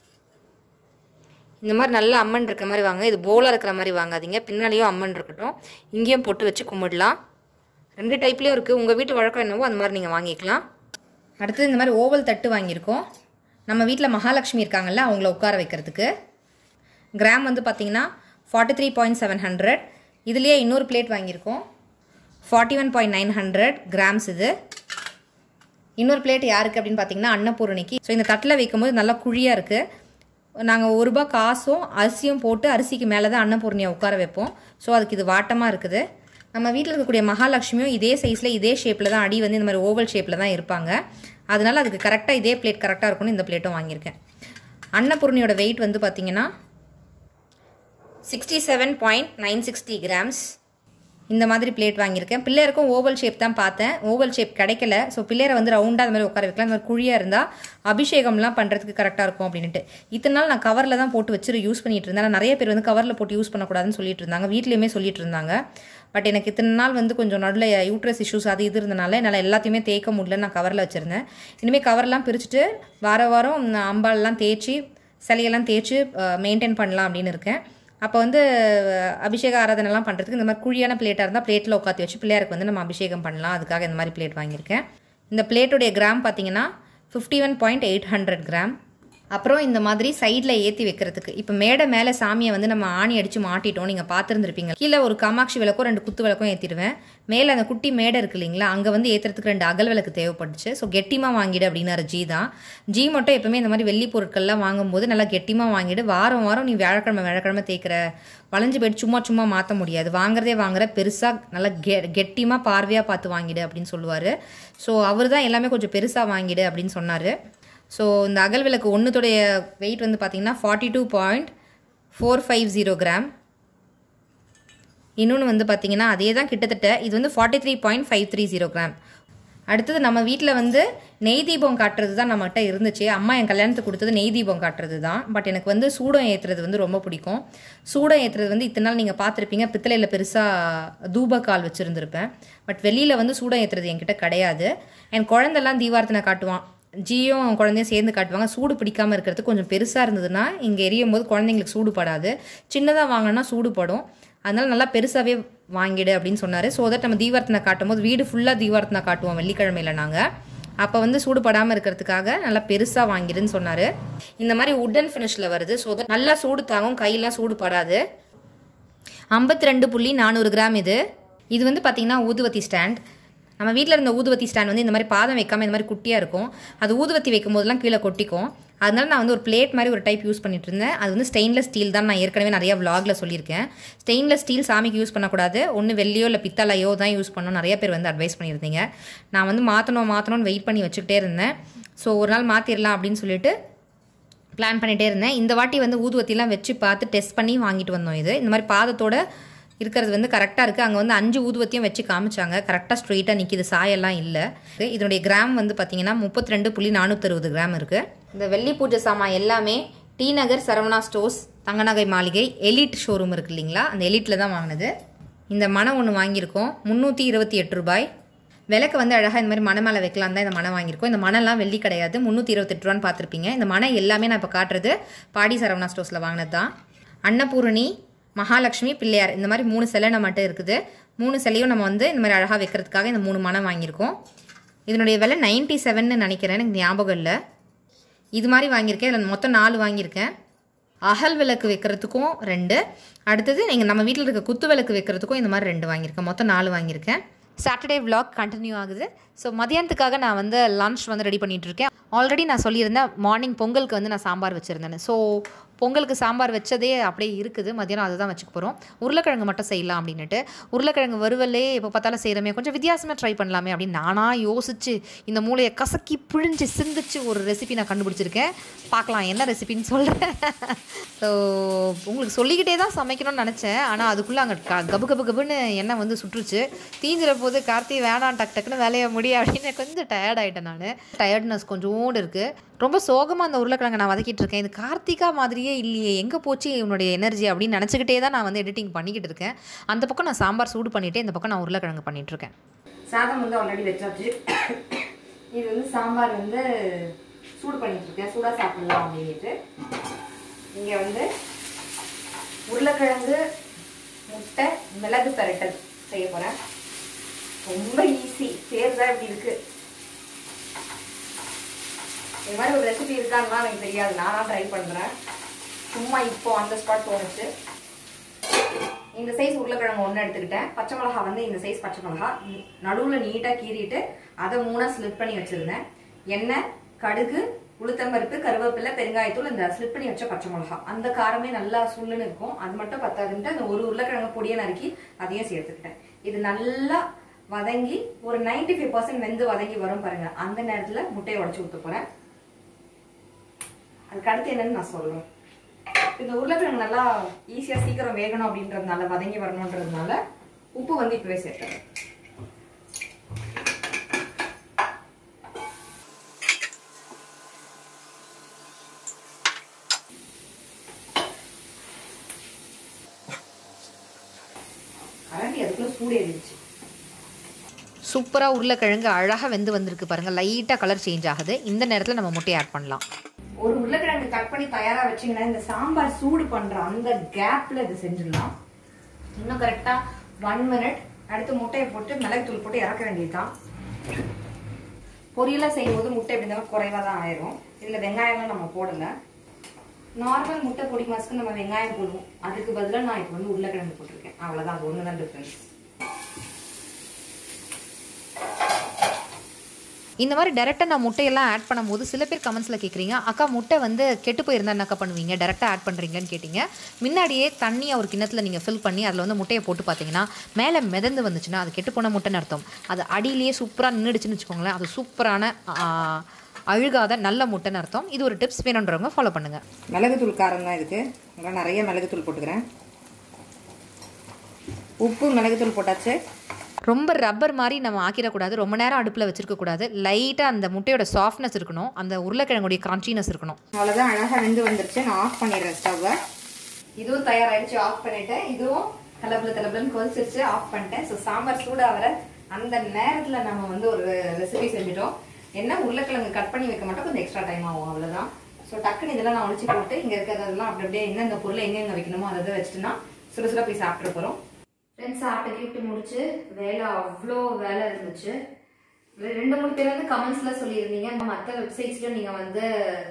இந்த மாதிரி நல்ல அம்மன் இருக்கிற மாதிரி வாங்க. இது போலாக இருக்கிற மாதிரி வாங்காதீங்க. பின்னாலேயும் அம்மன் இருக்கட்டும். இங்கேயும் போட்டு வச்சு கும்பிடலாம். ரெண்டு டைப்லேயும் இருக்குது. உங்கள் வீட்டு வழக்கம் என்னவோ அந்த மாதிரி நீங்கள் வாங்கிக்கலாம். அடுத்தது இந்த மாதிரி ஓவல் தட்டு வாங்கியிருக்கோம். நம்ம வீட்டில் மகாலட்சுமி இருக்காங்கல்ல, அவங்கள உட்கார வைக்கிறதுக்கு. கிராம் வந்து பார்த்திங்கன்னா forty three point seven hundred. இதுலேயே இன்னொரு பிளேட் வாங்கியிருக்கோம், forty one point nine hundred grams. இது இன்னொரு பிளேட் யாருக்கு அப்படின்னு பார்த்தீங்கன்னா அன்னபூரணிக்கு. ஸோ இந்த தட்டில் வைக்கும்போது நல்லா குழியாக இருக்குது. நாங்கள் ஒரு ரூபா காசும் அரிசியும் போட்டு அரிசிக்கு மேலே தான் அன்னபூரணியை உட்கார வைப்போம். ஸோ அதுக்கு இது வாட்டமாக இருக்குது. நம்ம வீட்டில் இருக்கக்கூடிய மகாலட்சுமியும் இதே சைஸில் இதே ஷேப்பில் தான், அடி வந்து இந்த மாதிரி ஓவல் ஷேப்பில் தான் இருப்பாங்க. அதனால் அதுக்கு கரெக்டாக இதே பிளேட் கரெக்டாக இருக்கும்னு இந்த பிளேட்டும் வாங்கியிருக்கேன். அன்னபூரணியோட வெயிட் வந்து பார்த்திங்கன்னா sixty seven point nine sixty grams. இந்த மாதிரி பிளேட் வாங்கியிருக்கேன். பிள்ளையருக்கும் ஓவல் ஷேப் தான் பார்த்தேன், ஓவல் ஷேப் கிடைக்கல. ஸோ பிள்ளையரை வந்து ரவுண்டாக அந்த மாதிரி உட்கார வைக்கலாம். அந்த மாதிரி குழியாக இருந்தால் அபிஷேகம்லாம் பண்ணுறதுக்கு கரெக்டாக இருக்கும் அப்படின்ட்டு. இத்தனை நாள் நான் கவரில் தான் போட்டு வச்சு யூஸ் பண்ணிட்டு இருந்தேன். நிறைய பேர் வந்து கவரில் போட்டு யூஸ் பண்ணக்கூடாதுன்னு சொல்லிட்டு இருந்தாங்க, வீட்லேயுமே சொல்லிட்டு இருந்தாங்க. பட் எனக்கு இத்தனை நாள் வந்து கொஞ்சம் நடுவில் யூட்ரஸ் இஷ்யூஸ் அது இது இருந்தனால என்னால் எல்லாத்தையுமே தேய்க்க முடியல. நான் கவரில் வச்சுருந்தேன். இனிமேல் கவர்லாம் பிரிச்சுட்டு வார வாரம் அம்பாலெலாம் தேய்ச்சி சிலையெல்லாம் தேய்ச்சி மெயின்டைன் பண்ணலாம் அப்படின்னு இருக்கேன். அப்போ வந்து அபிஷேக ஆராதனைலாம் பண்ணுறதுக்கு இந்த மாதிரி குழியான பிளேட்டாக இருந்தால் பிளேட்டில் உட்காந்து வச்சு பிள்ளையாருக்கு வந்து நம்ம அபிஷேகம் பண்ணலாம். அதுக்காக இந்த மாதிரி பிளேட் வாங்கியிருக்கேன். இந்த பிளேட்டுடைய கிராம் பார்த்தீங்கன்னா fifty one point eight hundred gram. அப்புறம் இந்த மாதிரி சைடில் ஏற்றி வைக்கிறதுக்கு இப்போ மேடை மேலே சாமியை வந்து நம்ம ஆணி அடித்து மாட்டிட்டோம், நீங்கள் பார்த்துருந்துருப்பீங்க. கீழே ஒரு காமாட்சி விளக்கும் ரெண்டு குத்து விளக்கும் ஏற்றிடுவேன். மேலே அந்த குட்டி மேடை இருக்கு இல்லைங்களா, அங்கே வந்து ஏற்றுறதுக்கு ரெண்டு அகல் விளக்கு தேவைப்பட்டுச்சு. ஸோ கெட்டிமாக வாங்கிடு அப்படின்னாரு ஜி தான். ஜி மட்டும் எப்பவுமே இந்த மாதிரி வெள்ளி பொருட்கள்லாம் வாங்கும்போது நல்லா கெட்டிமாக வாங்கிடு. வாரம் வாரம் நீ வியாழக்கிழமை வியாழக்கிழமை தேய்க்கிற வளைஞ்சு போய்ட்டு சும்மா சும்மா மாற்ற முடியாது, வாங்குறதே வாங்குற பெருசாக நல்லா கெ கெட்டிமாக பார்வையாக பார்த்து வாங்கிடு அப்படின்னு சொல்லுவார். ஸோ அவர் தான் எல்லாமே கொஞ்சம் பெருசாக வாங்கிடு அப்படின்னு சொன்னார். ஸோ இந்த அகல் விளக்கு ஒன்றுத்துடைய வெயிட் வந்து பார்த்தீங்கன்னா forty two point four five zero gram. இன்னொன்று வந்து பார்த்தீங்கன்னா அதே தான் கிட்டத்தட்ட இது வந்து forty three point five three zero gram. அடுத்தது நம்ம வீட்டில் வந்து நெய் தீபம் காட்டுறது தான் நம்மகிட்ட இருந்துச்சு. அம்மா என் கல்யாணத்துக்கு கொடுத்தது நெய் தீபம் காட்டுறது தான். பட் எனக்கு வந்து சூடம் ஏற்றுறது வந்து ரொம்ப பிடிக்கும். சூடம் ஏற்றுறது வந்து இத்தனை நாள் நீங்கள் பார்த்துருப்பீங்க, பித்தளையில் பெருசாக தூபக்கால் வச்சுருந்துருப்பேன். பட் வெளியில் வந்து சூடம் ஏற்றுறது என்கிட்ட கிடையாது. என் குழந்தெல்லாம் தீபார்த்தனை காட்டுவான், ஜியும் குழந்தையும் சேர்ந்து காட்டுவாங்க. சூடு பிடிக்காமல் இருக்கிறதுக்கு கொஞ்சம் பெருசாக இருந்ததுன்னா இங்கே எரியும் போது குழந்தைங்களுக்கு சூடு படாது. சின்னதாக வாங்கினா சூடு படும். அதனால் நல்லா பெருசாகவே வாங்கிடு அப்படின்னு சொன்னார். ஸோ தட் நம்ம தீபார்த்தனை காட்டும் போது வீடு ஃபுல்லாக தீபார்த்தனை காட்டுவோம் வெள்ளிக்கிழமையில் நாங்கள். அப்போ வந்து சூடு படாமல் இருக்கிறதுக்காக நல்லா பெருசாக வாங்கிடுன்னு சொன்னார். இந்த மாதிரி உட்டன் ஃபினிஷில் வருது. ஸோ தட் நல்லா சூடு தாங்கும், கையெல்லாம் சூடு படாது. ஐம்பத்தி ரெண்டு புள்ளி நானூறு கிராம் இது. இது வந்து பார்த்திங்கன்னா ஊதுவத்தி ஸ்டாண்ட். நம்ம வீட்டில் இருந்த ஊதுவத்தி ஸ்டாண்ட் வந்து இந்த மாதிரி பாதம் வைக்காமல் இந்த மாதிரி குட்டியாக இருக்கும். அது ஊதுவத்தி வைக்கும் போதெல்லாம் கீழே கொட்டிக்கும். அதனால நான் வந்து ஒரு பிளேட் மாதிரி ஒரு டைப் யூஸ் பண்ணிட்டு இருந்தேன். அது வந்து ஸ்டெயின்லெஸ் ஸ்டீல் தான். நான் ஏற்கனவே நிறையா விளாகில் சொல்லியிருக்கேன். ஸ்டெயின்லெஸ் ஸ்டீல் சாமிக்கு யூஸ் பண்ணக்கூடாது, ஒன்று வெள்ளியோ இல்லை பித்தளையோ தான் யூஸ் பண்ணணும் நிறைய பேர் வந்து அட்வைஸ் பண்ணியிருந்தீங்க. நான் வந்து மாற்றணும் மாற்றணும்னு வெயிட் பண்ணி வச்சுக்கிட்டே இருந்தேன். ஸோ ஒரு நாள் மாற்றிடலாம் அப்படின்னு சொல்லிட்டு பிளான் பண்ணிகிட்டே இருந்தேன். இந்த வாட்டி வந்து ஊதுவத்திலாம் வச்சு பார்த்து டெஸ்ட் பண்ணி வாங்கிட்டு வந்தோம். இது இந்த மாதிரி பாதத்தோட இருக்கிறது வந்து கரெக்டாக இருக்குது. அங்கே வந்து அஞ்சு ஊதுவத்தியும் வச்சு காமிச்சாங்க. கரெக்டாக ஸ்ட்ரெயிட்டாக நிற்கிது, சாயெல்லாம் இல்லை. இதனுடைய கிராம் வந்து பார்த்தீங்கன்னா முப்பத்தி ரெண்டு புள்ளி நானூற்றறுபது கிராம் இருக்குது. இந்த வெள்ளி பூஜை சாமான் எல்லாமே டி நகர் சரவணா ஸ்டோர்ஸ் தங்கநகை மாளிகை எலிட் ஷோரூம் இருக்குது இல்லைங்களா, அந்த எலிட்டில் தான் வாங்கினது. இந்த மனை ஒன்று வாங்கியிருக்கோம், முந்நூற்றி இருபத்தி எட்டு ரூபாய். விளக்கு வந்து அழகாக இந்த மாதிரி மனை மேலே வைக்கலாம் தான் இந்த மனை வாங்கியிருக்கோம். இந்த மனைலாம் வெள்ளி கிடையாது, முந்நூற்றி இருபத்தெட்டு ரூபான்னு பார்த்துருப்பீங்க. இந்த மனை எல்லாமே நான் இப்போ காட்டுறது பாடி சரவணா ஸ்டோர்ஸில் வாங்கினது தான். அன்னபூரணி, மகாலட்சுமி, பிள்ளையார், இந்த மாதிரி மூணு சிலை நம்மகிட்ட இருக்குது. மூணு சிலையும் நம்ம வந்து இந்த மாதிரி அழகாக வைக்கிறதுக்காக இந்த மூணு மனை வாங்கியிருக்கோம். இதனுடைய விலை நைன்ட்டி செவன்னு நினைக்கிறேன், எனக்கு ஞாபகம் இல்லை. இது மாதிரி வாங்கியிருக்கேன். இதில் மொத்தம் நாலு வாங்கியிருக்கேன். அகல் விளக்கு வைக்கிறதுக்கும் ரெண்டு, அடுத்தது நீங்கள் நம்ம வீட்டில் இருக்க குத்து விளக்கு வைக்கிறதுக்கும் இந்த மாதிரி ரெண்டு வாங்கியிருக்கேன். மொத்தம் நாலு வாங்கியிருக்கேன். சாட்டர்டே விளாக் கண்டினியூ ஆகுது. ஸோ மதியானத்துக்காக நான் வந்து லன்ச் வந்து ரெடி பண்ணிகிட்ருக்கேன். ஆல்ரெடி நான் சொல்லியிருந்தேன் மார்னிங் பொங்கலுக்கு வந்து நான் சாம்பார் வச்சுருந்தேன். ஸோ பொங்கலுக்கு சாம்பார் வச்சதே அப்படியே இருக்குது, மதியானம் அதுதான் வச்சுக்க போகிறோம். உருளைக்கிழங்கு மட்டும் செய்யலாம் அப்படின்ட்டு. உருளைக்கிழங்கு வறுவலே எப்போ பார்த்தாலும் செய்கிறோமே, கொஞ்சம் வித்தியாசமாக ட்ரை பண்ணலாமே அப்படின்னு நானாக யோசிச்சு இந்த மூளையை கசக்கி பிழிஞ்சு சிந்திச்சு ஒரு ரெசிபி நான் கண்டுபிடிச்சிருக்கேன். பார்க்கலாம் என்ன ரெசிபின்னு சொல்கிறேன். ஸோ உங்களுக்கு சொல்லிக்கிட்டே தான் சமைக்கணும்னு நினச்சேன், ஆனால் அதுக்குள்ளே அங்கே க கபு கபு கபுன்னு எண்ணெய் வந்து சுற்றுச்சு. தீஞ்சிற போது கார்த்தி வேணாம் டக் டக்குன்னு வேலையை முடியும் அப்படின்னு கொஞ்சம் டயர்ட் ஆகிட்டேன். நான் டயர்ட்னஸ் கொஞ்சோண்டு இருக்குது. ரொம்ப சோகமாக அந்த உருளைக்கிழங்கு நான் வதக்கிட்டு இருக்கேன். இது கார்த்திகா மாதிரியே இல்லையே, எங்கே போச்சு இவனுடைய எனர்ஜி அப்படின்னு நினச்சிக்கிட்டே தான் நான் வந்து எடிட்டிங் பண்ணிக்கிட்டு இருக்கேன். அந்த பக்கம் நான் சாம்பார் சூடு பண்ணிவிட்டு இந்த பக்கம் நான் உருளைக்கிழங்கு பண்ணிகிட்டு இருக்கேன். சாதம் வந்து ஆல்ரெடி வச்சாச்சு. இது வந்து சாம்பார் வந்து சூடு பண்ணிட்டு இருக்கேன், சூடாக சாப்பிடலாம் அப்படின்ட்டு. இங்கே வந்து உருளைக்கிழங்கு, முட்டை, மிளகு பரட்டல் செய்ய போகிறேன். ரொம்ப ஈஸி, பேர் தான் இப்படி இருக்குது. இது மாதிரி ஒரு ரெசிபி இருக்கான்னா எனக்கு தெரியாது, நானாக ட்ரை பண்ணுறேன். சும்மா இப்போ அந்த ஸ்பாட் தோணுச்சு. இந்த சைஸ் உருளைக்கிழங்கு ஒன்று எடுத்துக்கிட்டேன். பச்சை மிளகா வந்து இந்த சைஸ் பச்சை மிளகா நடுவில் நீட்டாக கீறிட்டு அதை மூணாக ஸ்லிப் பண்ணி வச்சுருந்தேன். எண்ணெய், கடுகு, உளுத்தம்பருப்பு, கருவேப்பிலை, பெருங்காயத்தூள், இந்த ஸ்லிப் பண்ணி வச்ச பச்சை மிளகா, அந்த காரமே நல்லா சுள்ளுன்னு இருக்கும். அது மட்டும் பத்தாதுன்ட்டு அந்த ஒரு உருளைக்கிழங்கு பொடியை நறுக்கி அதையும் சேர்த்துக்கிட்டேன். இது நல்லா வதங்கி ஒரு நைன்டி ஃபைவ் பர்சன்ட் வெந்து வதங்கி வரும் பாருங்க, அந்த நேரத்தில் முட்டையை உடச்சி ஊற்ற போகிறேன். அதுக்கு அடுத்து என்னன்னு நான் சொல்றேன். இந்த உருளைக்கிழங்கு நல்லா ஈஸியாக சீக்கிரம் வேகணும் அப்படின்றதுனால, வதங்கி வரணுன்றதுனால உப்பு வந்து இப்பவே சேர்த்துறேன். கரண்டி அதுக்குள்ள சூடு ஏறிடுச்சு. சூப்பராக உருளைக்கிழங்கு அழகாக வெந்து வந்திருக்கு பாருங்கள். லைட்டாக கலர் சேஞ்ச் ஆகுது. இந்த நேரத்தில் நம்ம முட்டையை ஆட் பண்ணலாம். ஒரு உருளைக்கிழங்கு கட் பண்ணி தயாரா வச்சீங்கன்னா இந்த சாம்பார் சூடு பண்ற அந்த கேப்ல இது செஞ்சிடலாம். இன்னும் கரெக்டா ஒன் மினிட். அடுத்து முட்டையை போட்டு மிளகுத்தூள் போட்டு இறக்க வேண்டியதுதான். பொரியலா செய்யும் போது முட்டை எப்படி இருந்தாலும் குறைவா தான் ஆயிரும். இதுல வெங்காயம்லாம் நம்ம போடல. நார்மல் முட்டை பொடி மாசுக்கு நம்ம வெங்காயம் போடுவோம். அதுக்கு பதிலாக நான் இப்போ வந்து உருளைக்கிழங்கு போட்டிருக்கேன். அவ்வளவுதான், அது ஒண்ணுதான் டிஃபரன்ஸ். இந்த மாதிரி டேரெக்டாக நான் முட்டையெல்லாம் ஆட் பண்ணும்போது சில பேர் கமெண்ட்ஸில் கேட்குறீங்க, அக்கா முட்டை வந்து கெட்டு போயிருந்தா என்னக்கா பண்ணுவீங்க, டேரெக்டாக ஆட் பண்ணுறீங்கன்னு கேட்டிங்க. முன்னாடியே தண்ணியை ஒரு கிண்ணத்தில் நீங்கள் ஃபில் பண்ணி அதில் வந்து முட்டையை போட்டு பார்த்தீங்கன்னா மேலே மிதந்து வந்துச்சுன்னா அது கெட்டு போன முட்டைன்னு அர்த்தம். அது அடியிலேயே சூப்பராக நின்றுடுச்சுன்னு வச்சுக்கோங்களேன், அது சூப்பரான அழுகாத நல்ல முட்டைன்னு அர்த்தம். இது ஒரு டிப்ஸ் வேணுன்றவங்க ஃபாலோ பண்ணுங்கள். மிளகுத்தூள் காரம் தான் இதுக்கு. நிறைய மிளகுத்தூள் போட்டுக்கிறேன். உப்பு மிளகுத்தூள் போட்டாச்சு. ரொம்ப ரப்பர் மாதிரி நம்ம ஆக்கிடக்கூடாது, ரொம்ப நேரம் அடுப்பில் வச்சுருக்கக்கூடாது. லைட்டாக அந்த முட்டையோட சாஃப்ட்னஸ் இருக்கணும், அந்த உருளைக்கிழங்குடைய கிரான்ச்சினஸ் இருக்கணும். அவ்வளோதான், அழகாக வெந்து வந்துருச்சு. நான் ஆஃப் பண்ணிடுறேன் ஸ்டவ்வை. இதுவும் தயாராகிடுச்சு, ஆஃப் பண்ணிட்டேன். இதுவும் கலப்பில் கலப்பிலன்னு கொதிச்சிருச்சு, ஆஃப் பண்ணிட்டேன். ஸோ சாம்பார் சூடாகிற அந்த நேரத்தில் நம்ம வந்து ஒரு ரெசிபி செஞ்சுட்டோம். என்ன உருளைக்கிழங்கு கட் பண்ணி வைக்க மாட்டோம், கொஞ்சம் எக்ஸ்ட்ரா டைம் ஆகும், அவ்வளோதான். ஸோ டக்குன்னு இதெல்லாம் நான் ஒழிச்சு போட்டு இங்கே இருக்கிறதெல்லாம் அப்படி அப்படியே எந்தெந்த பொருளை எங்கெங்கே வைக்கணுமோ அதை வச்சுட்டுனா சுட சுட போய் சாப்பிட்டு போகிறோம். ஃப்ரெண்ட்ஸ் சாப்பிட்டு கிஃப்ட் முடிச்சு வேலை அவ்வளோ வேலை இருந்துச்சு. ரெண்டு மூணு பேர் வந்து கமெண்ட்ஸில் சொல்லியிருந்தீங்க, மற்ற வெப்சைட்ஸ்லையும் நீங்கள் வந்து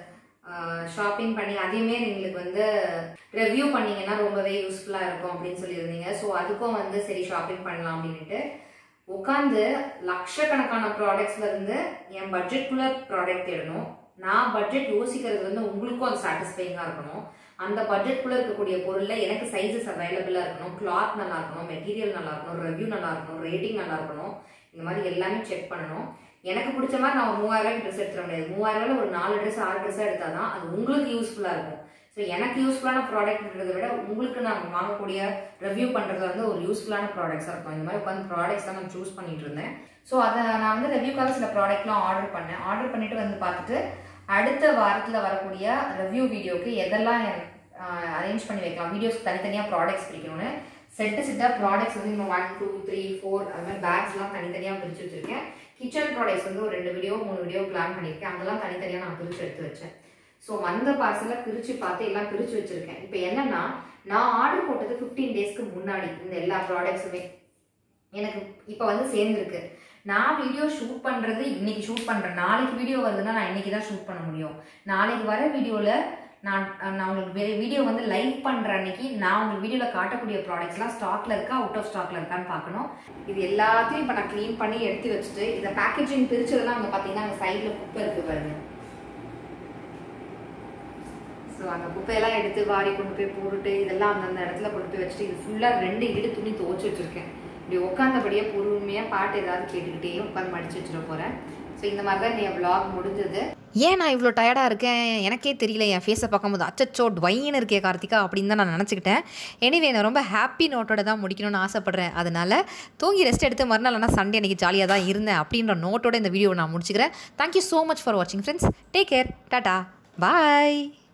ஷாப்பிங் பண்ணி அதையுமே எங்களுக்கு வந்து ரிவ்யூ பண்ணிங்கன்னா ரொம்பவே யூஸ்ஃபுல்லாக இருக்கும் அப்படின்னு சொல்லியிருந்தீங்க. ஸோ அதுக்கும் வந்து சரி ஷாப்பிங் பண்ணலாம் அப்படின்ட்டு உட்காந்து லட்சக்கணக்கான ப்ராடக்ட்ஸ்ல இருந்து என் பட்ஜெட்குள்ள ப்ராடக்ட் தேடணும். நான் பட்ஜெட் யோசிக்கிறது வந்து உங்களுக்கும் அது சாட்டிஸ்ஃபைங்காக இருக்கணும். அந்த பட்ஜெட்குள்ள இருக்கக்கூடிய பொருள்ல எனக்கு சைஸஸ் அவைலபிளா இருக்கணும், கிளாத் நல்லா இருக்கணும், மெட்டீரியல் நல்லா இருக்கணும், ரிவ்யூ நல்லா இருக்கணும், ரேட்டிங் நல்லா இருக்கணும். இந்த மாதிரி எல்லாமே செக் பண்ணணும். எனக்கு பிடிச்ச மாதிரி நான் ஒரு மூவாயிரம் ரூபாய்க்கு ட்ரெஸ் எடுத்துட முடியாது. மூவாயிரம் ரூபாய் ஒரு நாலு ட்ரெஸ் ஆறு ட்ரெஸ்ஸா எடுத்தாதான் அது உங்களுக்கு யூஸ்ஃபுல்லா இருக்கும். ஸோ எனக்கு யூஸ்ஃபுல்லான ப்ராடக்ட்ன்றதை விட உங்களுக்கு நான் வாங்கக்கூடிய ரிவ்யூ பண்றது வந்து ஒரு யூஸ்ஃபுல்லான ப்ராடக்ட்ஸா இருக்கும். இந்த மாதிரி உட்காந்து ப்ராடக்ட்ஸ் தான் நான் சூஸ் பண்ணிட்டு இருந்தேன். ஸோ அதை நான் வந்து ரிவ்யூக்காக சில ப்ராடக்ட்லாம் ஆர்டர் பண்ணேன். ஆர்டர் பண்ணிட்டு வந்து பார்த்துட்டு அடுத்த வாரத்தில் வரக்கூடிய ரிவ்யூ வீடியோக்கு எதெல்லாம் அரேஞ்ச் பண்ணி வைக்கலாம், வீடியோஸ்க்கு தனித்தனியாக ப்ராடக்ட்ஸ் பிரிக்கணும்னு செட்டு செட்டாக ப்ராடக்ட்ஸ் வந்து நம்ம ஒன் டூ த்ரீ ஃபோர் அது மாதிரி பேக்ஸ்லாம் தனித்தனியாக பிரித்து வச்சிருக்கேன். கிச்சன் ப்ராடக்ட்ஸ் வந்து ஒரு ரெண்டு வீடியோ மூணு வீடியோ பிளான் பண்ணியிருக்கேன். அதெல்லாம் தனித்தனியாக நான் பிரித்து எடுத்து வச்சேன். ஸோ வந்த பார்சலை பிரித்து பார்த்து எல்லாம் பிரித்து வச்சிருக்கேன். இப்போ என்னன்னா நான் ஆர்டர் போட்டது ஃபிஃப்டீன் டேஸ்க்கு முன்னாடி இந்த எல்லா ப்ராடக்ட்ஸுமே எனக்கு இப்போ வந்து சேர்ந்துருக்கு. நான் வீடியோ ஷூட் பண்ணுறது இன்னைக்கு ஷூட் பண்ணுறேன், நாளைக்கு வீடியோ வருதுன்னா நான் இன்னைக்கு தான் ஷூட் பண்ண முடியும். நாளைக்கு வர வீடியோவில் நான் நான் உங்களுக்கு வீடியோ வந்து லைவ் பண்ணுற அன்னைக்கு நான் உங்களுக்கு வீடியோவில் காட்டக்கூடிய ப்ராடக்ட்ஸ்லாம் ஸ்டாக்ல இருக்கா அவுட் ஆஃப் ஸ்டாக்ல இருக்கான்னு பார்க்கணும். இது எல்லாத்தையும் இப்போ நான் க்ளீன் பண்ணி எடுத்து வச்சுட்டு இதை பேக்கேஜிங் பிரிச்சதெல்லாம் அங்கே பார்த்தீங்கன்னா அங்கே சைடில் குப்பை இருக்குது பாருங்க. ஸோ அந்த குப்பையெல்லாம் எடுத்து வாரி கொண்டு போய் போட்டுட்டு இதெல்லாம் அந்தந்த இடத்துல கொண்டு போய் வச்சுட்டு இது ஃபுல்லாக ரெண்டு இடு துணி துவச்சி வச்சுருக்கேன். இப்படி உட்காந்தபடியே பொறுமையாக பாட்டு ஏதாவது கேட்டுக்கிட்டே உட்காந்து மடிச்சு வச்சுட போகிறேன். ஸோ இந்த மாதிரி தான் என் விளாக் முடிஞ்சது. ஏன் நான் இவ்வளோ டயர்டாக இருக்கேன் எனக்கே தெரியல. என் ஃபேஸை பார்க்கும்போது அச்சச்சோ டுவைன்னு இருக்கே கார்த்திகா அப்படின்னு தான் நான் நினச்சிக்கிட்டேன். எனிவே நான் ரொம்ப ஹாப்பி நோட்டோட தான் முடிக்கணும்னு ஆசைப்பட்றேன். அதனால் தூங்கி ரெஸ்ட் எடுத்து மறுநாள் ஆனால் சண்டே அன்றைக்கி ஜாலியாக தான் இருந்தேன் அப்படின்ற நோட்டோட இந்த வீடியோவை நான் முடிச்சுக்கிறேன். தேங்க்யூ ஸோ மச் ஃபார் வாட்சிங் ஃப்ரெண்ட்ஸ். டேக் கேர், டாட்டா, பாய்.